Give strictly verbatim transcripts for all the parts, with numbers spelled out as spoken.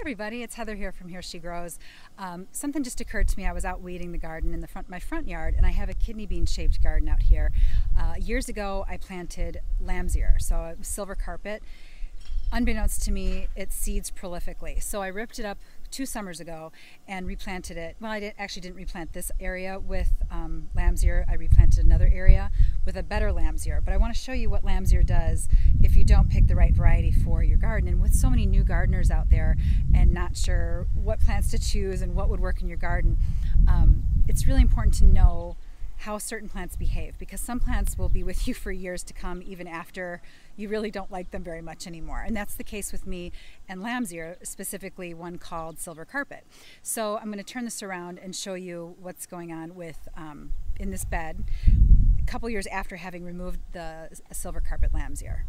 everybody, it's Heather here from Here She Grows. Um, something just occurred to me. I was out weeding the garden in the front my front yard, and I have a kidney bean shaped garden out here. Uh, years ago I planted lamb's ear, so it was silver carpet. Unbeknownst to me, it seeds prolifically. So I ripped it up two summers ago and replanted it. Well, I didn't, actually didn't replant this area with um, lamb's ear. I replanted another area with a better lamb's ear. But I want to show you what lamb's ear does if you don't pick the right variety for your garden. And with so many new gardeners out there and not sure what plants to choose and what would work in your garden, um, it's really important to know how certain plants behave, because some plants will be with you for years to come, even after you really don't like them very much anymore. And that's the case with me and lamb's ear, specifically one called silver carpet. So I'm going to turn this around and show you what's going on with um, in this bed a couple years after having removed the silver carpet lamb's ear.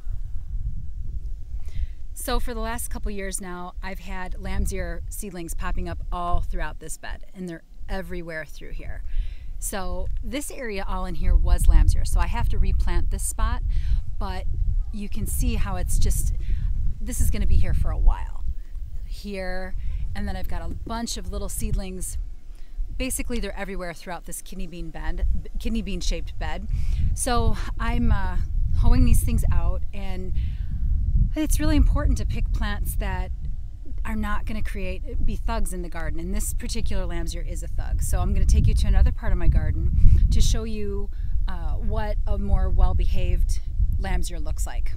So for the last couple years now, I've had lamb's ear seedlings popping up all throughout this bed, and they're everywhere through here. So this area all in here was lamb's ear, so I have to replant this spot, but you can see how it's just, this is going to be here for a while. Here, and then I've got a bunch of little seedlings. Basically they're everywhere throughout this kidney bean bed, kidney bean shaped bed. So I'm uh, hoeing these things out, and it's really important to pick plants that are not going to create be thugs in the garden, and this particular lamb's ear is a thug. So I'm going to take you to another part of my garden to show you uh, what a more well-behaved lamb's ear looks like.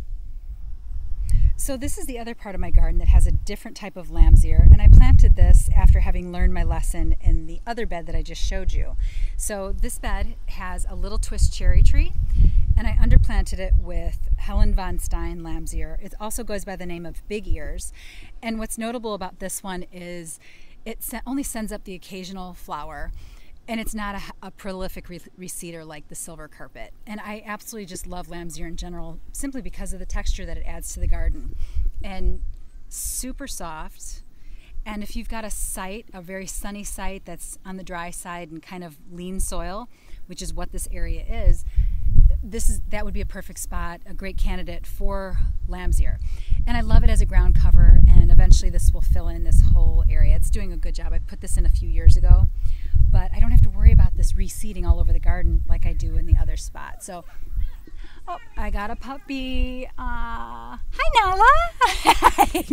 So this is the other part of my garden that has a different type of lamb's ear, and I planted this after having learned my lesson in the other bed that I just showed you. So this bed has a little twist cherry tree, and I underplanted it with Helen von Stein lamb's ear. It also goes by the name of big ears. And what's notable about this one is it only sends up the occasional flower, and it's not a, a prolific re reseeder like the silver carpet. And I absolutely just love lamb's ear in general, simply because of the texture that it adds to the garden. And super soft. And if you've got a site, a very sunny site that's on the dry side and kind of lean soil, which is what this area is, this is that would be a perfect spot, a great candidate for lamb's ear. And I love it as a ground cover, and eventually this will fill in this whole area. It's doing a good job. I put this in a few years ago, but I don't have to worry about this reseeding all over the garden like I do in the other spot. So, oh, I got a puppy. Uh, hi, Nala. Hi,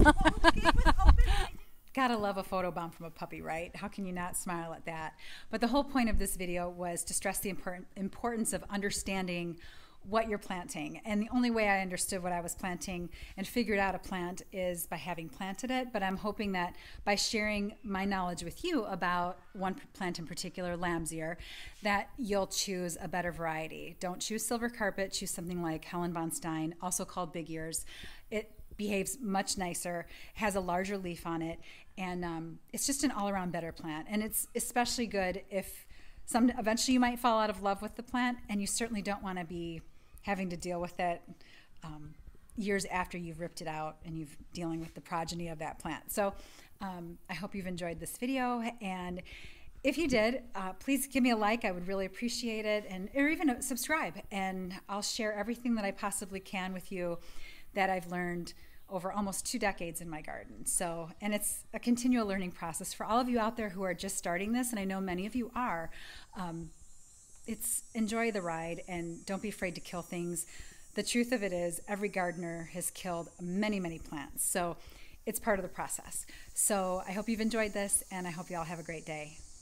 Nala. Gotta love a photo bomb from a puppy, right? How can you not smile at that? But the whole point of this video was to stress the important importance of understanding what you're planting. And the only way I understood what I was planting and figured out a plant is by having planted it. But I'm hoping that by sharing my knowledge with you about one plant in particular, lamb's ear, that you'll choose a better variety. Don't choose silver carpet, choose something like Helen von Stein, also called big ears. It behaves much nicer, has a larger leaf on it, and um, it's just an all-around better plant. And it's especially good if some eventually you might fall out of love with the plant, and you certainly don't want to be having to deal with it um, years after you've ripped it out and you've dealing with the progeny of that plant. So um, I hope you've enjoyed this video, and if you did, uh, please give me a like. I would really appreciate it, and or even subscribe, and I'll share everything that I possibly can with you that I've learned over almost two decades in my garden. So, and it's a continual learning process for all of you out there who are just starting this, and I know many of you are. Um, it's enjoy the ride, and don't be afraid to kill things. The truth of it is every gardener has killed many, many plants. So it's part of the process. So I hope you've enjoyed this, and I hope you all have a great day.